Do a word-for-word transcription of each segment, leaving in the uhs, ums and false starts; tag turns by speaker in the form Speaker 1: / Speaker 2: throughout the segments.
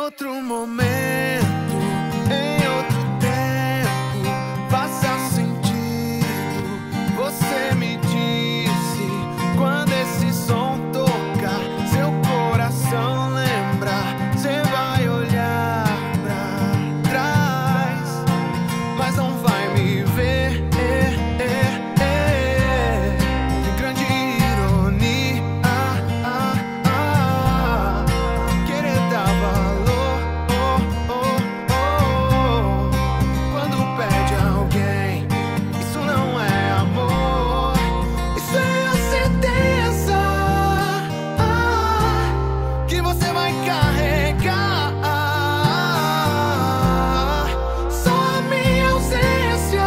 Speaker 1: outro momento, em outro tempo, faça sentido. Você me disse, quando esse som tocar, seu coração lembra, você vai olhar pra trás, mas não vai me ver. Que grande ironia, ah, ah, ah, querer dar valor, oh, oh, oh, quando perde alguém. Isso não é amor, isso é a certeza, ah, que você vai carregar. Só a minha ausência,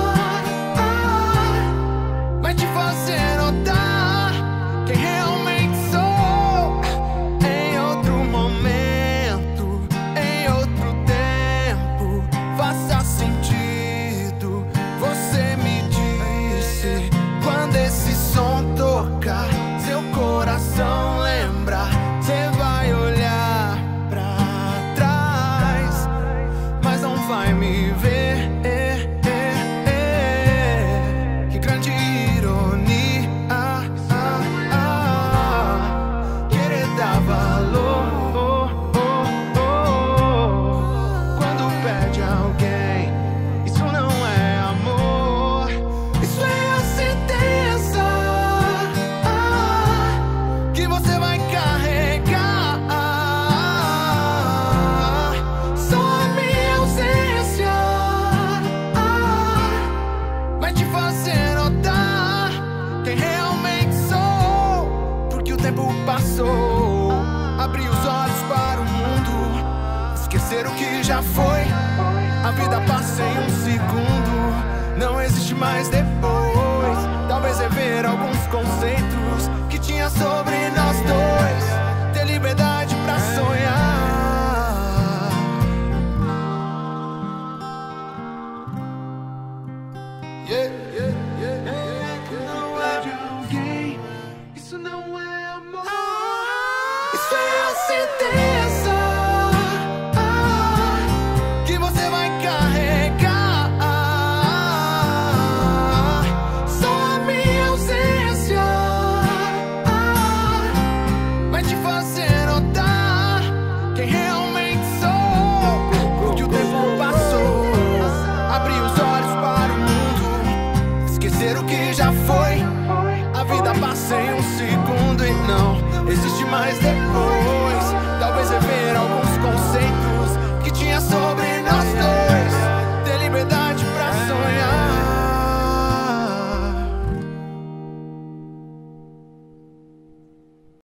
Speaker 1: ah, vai te fazer notar quem realmente sou. Em outro momento, em outro tempo, faça sentido. Você me disse, quando esse som tocar, seu coração lembra, você vai olhar pra trás, mas não vai me ver. Que grande ironia, ah, ah, ah, querer dar valor, oh, oh, oh, quando perde alguém. Isso não é amor, isso é a certeza, ah, que você vai carregar. Só a minha ausência, ah, vai te fazer notar quem realmente sou. Porque o tempo passou, abri os olhos para o mundo, esquecer o que já foi. A vida passa em um segundo, não existe mais depois. Talvez rever alguns conceitos que tinha sobre nós dois, ter liberdade pra sonhar. Yeah, yeah, yeah, yeah. Não é de alguém, isso não é amor, isso é a certeza, ah, que você vai carregar. Só a minha ausência, ah, vai te fazer notar quem realmente sou. Porque o tempo passou, abri os olhos para o mundo, esquecer o que já foi. A vida passa em um segundo e não existe mais depois.